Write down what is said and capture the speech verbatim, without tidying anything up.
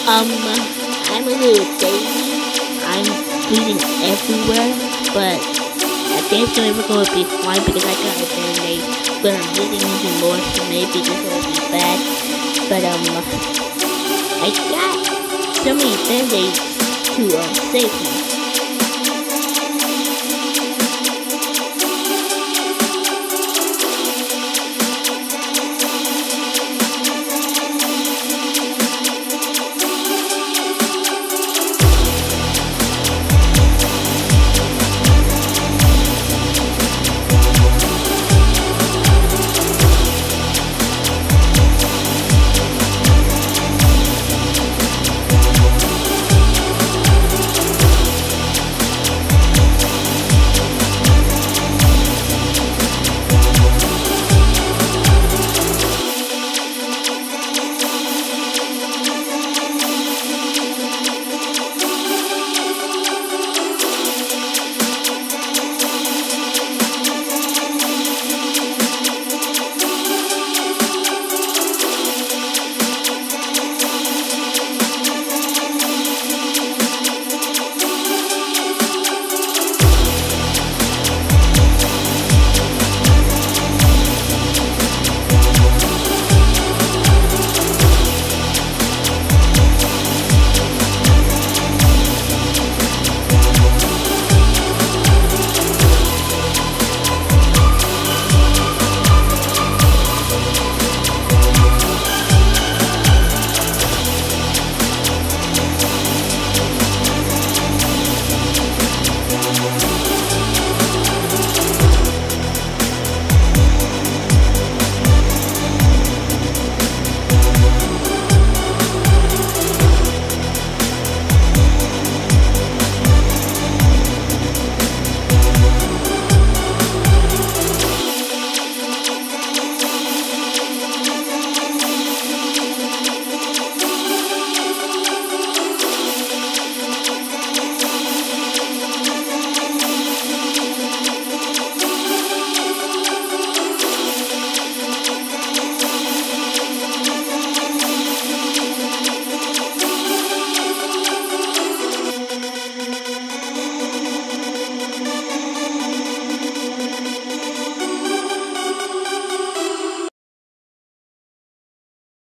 Um, I'm a little baby. I'm bleeding everywhere, but I think it's gonna gonna be fine because I got a band-aid. But I'm bleeding even more, so maybe this will be bad. But um, I got so many band-aids to um save me.